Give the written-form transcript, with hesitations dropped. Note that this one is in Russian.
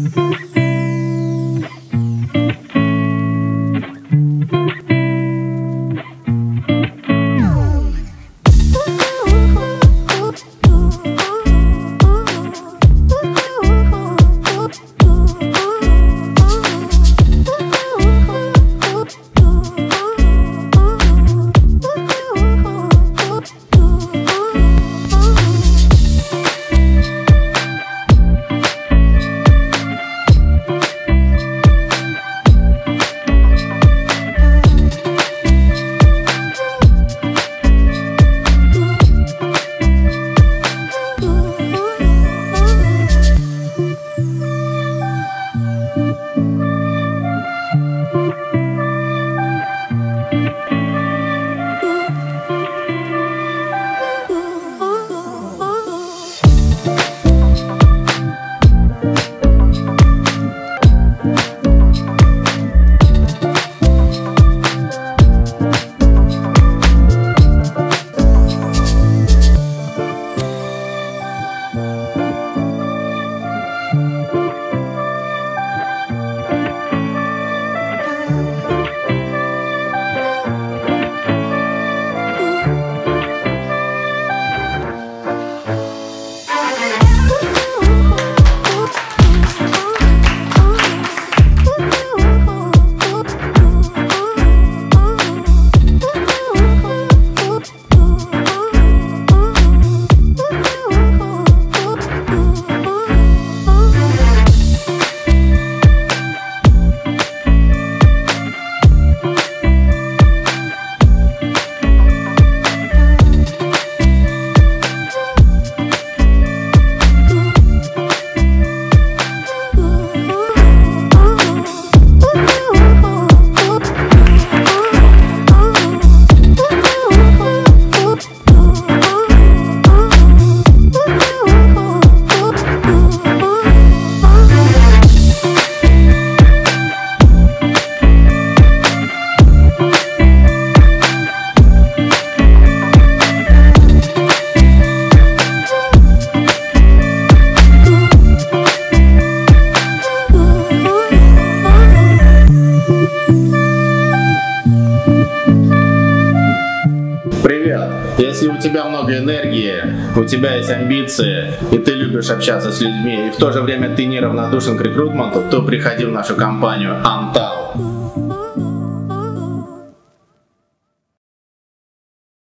Если у тебя много энергии, у тебя есть амбиции, и ты любишь общаться с людьми, и в то же время ты неравнодушен к рекрутменту, то приходи в нашу компанию Antal.